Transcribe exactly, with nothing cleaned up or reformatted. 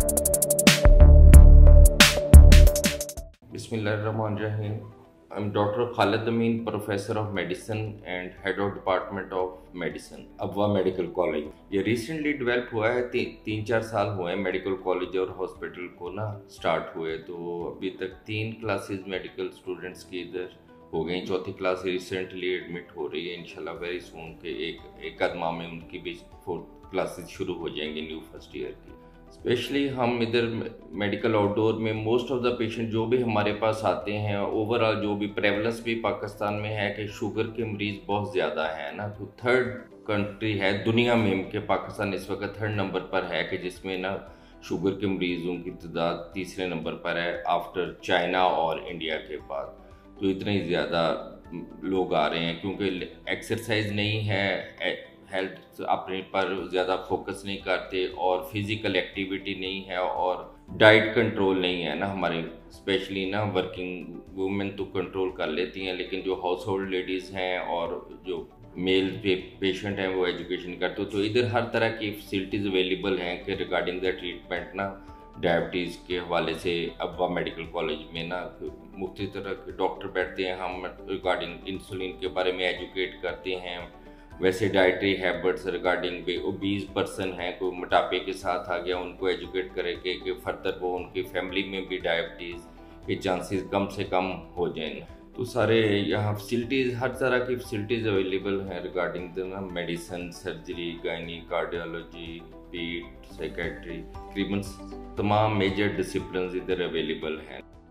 Bismillahirrahmanirrahim. I'm Doctor Khalid Amin, Professor of Medicine and Head of Department of Medicine, A B W A Medical College. ये recently develop हुआ है, ती, तीन चार साल हुए हैं मेडिकल कॉलेज और हॉस्पिटल को ना स्टार्ट हुए। तो अभी तक तीन क्लासेस मेडिकल स्टूडेंट्स की इधर हो गई। चौथी क्लास रिसेंटली एडमिट हो रही है इंशाल्लाह वेरी सून के एक एक आध माह में उनकी भी फोर्थ क्लासेस शुरू हो जाएंगी न्यू फर्स्ट ईयर की। स्पेशली हम इधर मेडिकल आउटडोर में मोस्ट ऑफ द पेशेंट जो भी हमारे पास आते हैं, ओवरऑल जो भी प्रेवलेंस भी पाकिस्तान में है कि शुगर के मरीज़ बहुत ज़्यादा है ना। तो थर्ड कंट्री है दुनिया में कि पाकिस्तान इस वक्त थर्ड नंबर पर है कि जिसमें ना शुगर के मरीज़ों की तादाद तीसरे नंबर पर है आफ्टर चाइना और इंडिया के बाद। तो इतने ज़्यादा लोग आ रहे हैं क्योंकि एक्सरसाइज नहीं है, हेल्थ अपने पर ज़्यादा फोकस नहीं करते और फिज़िकल एक्टिविटी नहीं है और डाइट कंट्रोल नहीं है ना। हमारे स्पेशली ना वर्किंग वुमेन तो कंट्रोल कर लेती हैं, लेकिन जो हाउस होल्ड लेडीज़ हैं और जो मेल पे पेशेंट हैं वो एजुकेशन करते हो। तो इधर हर तरह की फैसिलिटीज़ अवेलेबल हैं कि रिगार्डिंग द ट्रीटमेंट ना डायबिटीज़ के हवाले से अब्वा मेडिकल कॉलेज में ना मुख्तलिफ तरह के डॉक्टर बैठते हैं। हम रिगार्डिंग इंसुलिन के बारे में एजुकेट करते हैं, वैसे dietary habits regarding obese person हैं, कोई मोटापे के साथ आ गया उनको एजुकेट करेंगे कि फर्दर वो उनकी फैमिली में भी डायबिटीज़ के चांसेस कम से कम हो जाएंगे। तो सारे यहाँ फैसिलिटीज़ हर तरह की फैसिलिटीज़ अवेलेबल हैं regarding the medicine, surgery, gynae, cardiology, पीट, साइकेट्री, तकरीबन तमाम मेजर डिसिप्लिन इधर अवेलेबल हैं।